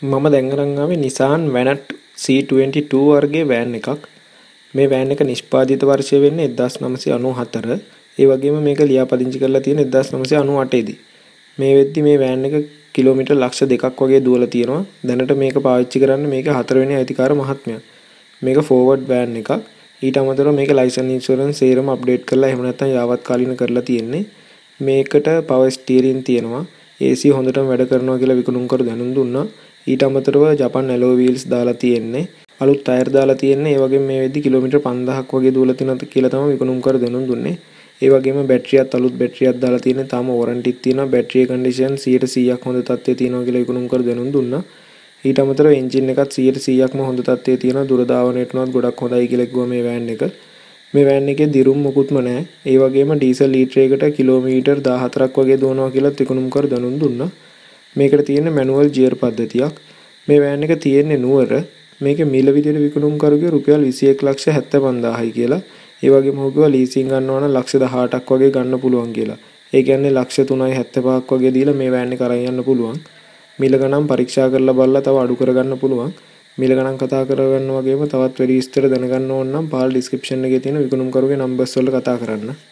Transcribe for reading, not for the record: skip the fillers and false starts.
මම දැන් අරන් ආවේ Nissan Vanette C22 වර්ගයේ වෑන් එකක්. මේ වෑන් එක නිෂ්පාදිත වර්ෂය වෙන්නේ 1994. ඒ වගේම මේක ලියාපදිංචි කරලා තියෙන්නේ 1998 දී. මේ වෙද්දි මේ වෑන් එක කිලෝමීටර් ලක්ෂ 2ක් වගේ දුවලා තියෙනවා. දැනට මේක පාවිච්චි කරන්නේ මේක 4 වෙනි අයිතිකාර මහත්මයා. මේක ෆෝවර්ඩ් වෑන් එකක්. ඊට අමතරව මේක ලයිසන්ස් ඉන්ෂුරන්ස් සේරම අප්ඩේට් කරලා එහෙම නැත්නම් යාවත් කාලින කරලා තියෙන්නේ. මේකට පවර් ස්ටියරින් තියෙනවා. AC හොඳටම වැඩ කරනවා කියලා විකුණුම් කර දැනුම් දුන්නා. ඊට අමතරව ජපන් ඇලෝ වීල්ස් දාලා තියෙන්නේ. අලුත් ටයර් දාලා තියෙන්නේ. ඒ වගේම මේ වෙද්දි කිලෝමීටර් 5000ක් වගේ දුවලා තියෙනවා කියලා තමයි විකුණුම් කර දැනුම් දුන්නේ. ඒ වගේම බැටරියත් අලුත් බැටරියක් දාලා තියෙන්නේ. තාම වොරන්ටිත් තියෙනවා. බැටරිය කන්ඩිෂන් 100%ක් හොඳ තත්ත්වයේ තියෙනවා කියලා විකුණුම් කර දැනුම් දුන්නා. ඊට අමතරව එන්ජින් එකත් 100%ක්ම හොඳ තත්ත්වයේ තියෙනවා. දුර ධාවනයට උනත් ගොඩක් හොඳයි කියලා කිව්වා මේ වෑන් එක. මේ වෑන් එකේ දිරුම් මොකුත්ම නැහැ. ඒ වගේම ඩීසල් ලීටරයකට කිලෝමීටර් 14ක් වගේ දුවනවා කියලා විකුණුම් කර දැනුම් දුන්නා. මේකට තියෙන මැනුවල් ගියර් පද්ධතියක්. මේ වෑන් එක තියෙන්නේ නුවර. මේකේ මිල විදියට විකුණුම් කරුගේ රුපියල් 21,75,000යි කියලා. ඒ වගේම ඔහුගේ ලීසින් ගන්නවා නම් 1,18ක් වගේ ගන්න පුළුවන් කියලා. ඒ කියන්නේ 3,75,000ක් වගේ දීලා මේ වෑන් එක අරන් යන්න පුළුවන්. මිල ගණන් පරීක්ෂා කරලා බලලා තව අඩු කරගන්න පුළුවන්. මිල ගණන් කතා කරගන්න වගේම තවත් වැඩි විස්තර දැනගන්න ඕන නම් පාල් ඩිස්ක්‍රිප්ෂන් එකේ තියෙන විකුණුම් කරුගේ නම්බර්ස් වල කතා කරන්න.